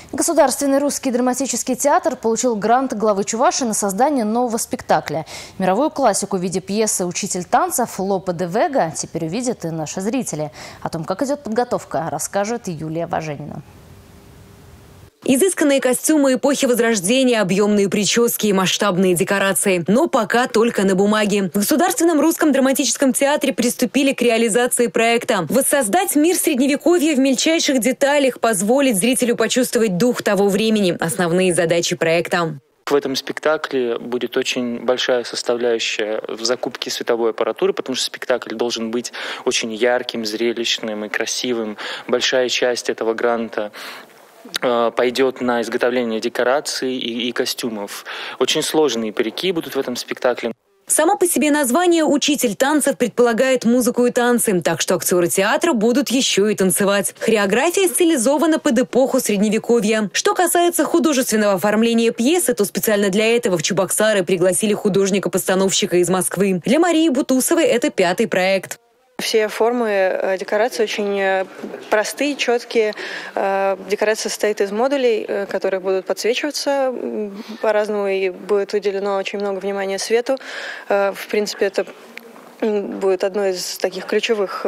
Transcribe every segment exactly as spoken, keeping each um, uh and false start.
Государственный русский драматический театр получил грант главы Чувашии на создание нового спектакля. Мировую классику в виде пьесы «Учитель танцев» Лопе де Вега теперь увидят и наши зрители. О том, как идет подготовка, расскажет Юлия Важенина. Изысканные костюмы эпохи Возрождения, объемные прически и масштабные декорации. Но пока только на бумаге. В Государственном русском драматическом театре приступили к реализации проекта. Воссоздать мир Средневековья в мельчайших деталях, позволить зрителю почувствовать дух того времени. Основные задачи проекта. В этом спектакле будет очень большая составляющая в закупке световой аппаратуры, потому что спектакль должен быть очень ярким, зрелищным и красивым. Большая часть этого гранта пойдет на изготовление декораций и, и костюмов. Очень сложные парики будут в этом спектакле. Само по себе название «Учитель танцев» предполагает музыку и танцы, так что актеры театра будут еще и танцевать. Хореография стилизована под эпоху Средневековья. Что касается художественного оформления пьесы, то специально для этого в Чебоксары пригласили художника-постановщика из Москвы. Для Марии Бутусовой это пятый проект. Все формы декорации очень простые, четкие. Декорация состоит из модулей, которые будут подсвечиваться по-разному, и будет уделено очень много внимания свету. В принципе, это будет одно из таких ключевых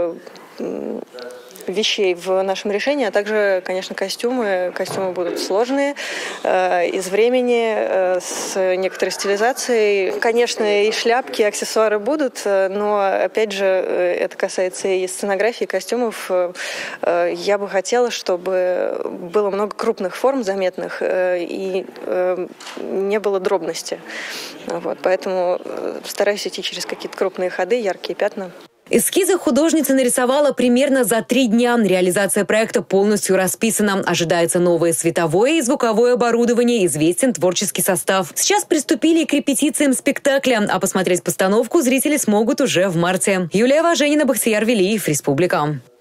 вещей в нашем решении, а также, конечно, костюмы. Костюмы будут сложные, э, из времени, э, с некоторой стилизацией. Конечно, и шляпки, и аксессуары будут, но, опять же, это касается и сценографии, и костюмов. Э, я бы хотела, чтобы было много крупных форм заметных э, и э, не было дробности. Вот, поэтому стараюсь идти через какие-то крупные ходы, яркие пятна. Эскизы художница нарисовала примерно за три дня. Реализация проекта полностью расписана. Ожидается новое световое и звуковое оборудование, известен творческий состав. Сейчас приступили к репетициям спектакля, а посмотреть постановку зрители смогут уже в марте. Юлия Важенина, Бахтияр Велиев, Республика.